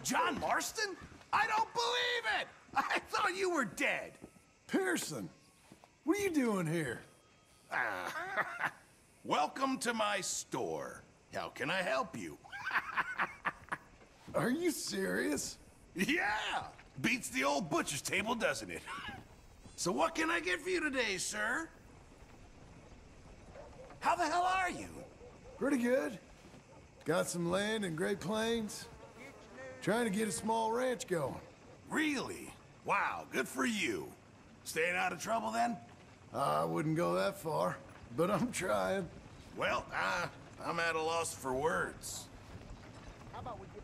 John Marston? I don't believe it! I thought you were dead. Pearson, what are you doing here? Welcome to my store. How can I help you? Are you serious? Yeah! Beats the old butcher's table, doesn't it? So what can I get for you today, sir? How the hell are you? Pretty good. Got some land in Great Plains. Trying to get a small ranch going. Really? Wow, good for you. Staying out of trouble, then? I wouldn't go that far, but I'm trying. Well, I'm at a loss for words. How about we